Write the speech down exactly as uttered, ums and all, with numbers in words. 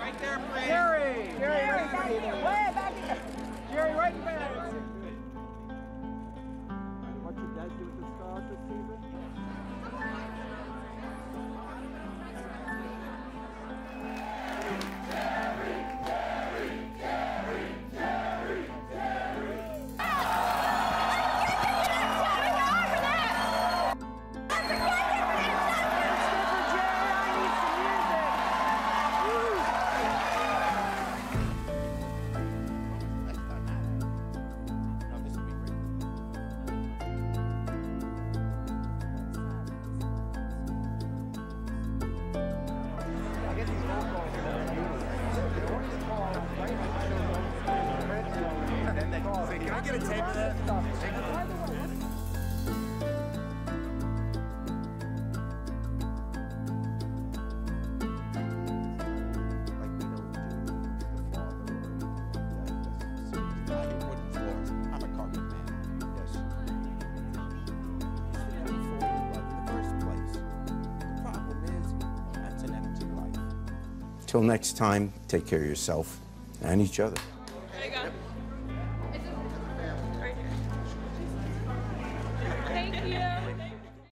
Right there, Fred. Jerry! Jerry, Jerry, right back in here, there. way back here. Jerry, right in back. What did that do with the stars this season? Can I get a tape of that? Till next time, take care of yourself and each other. There you go. Is it right here? Thank you.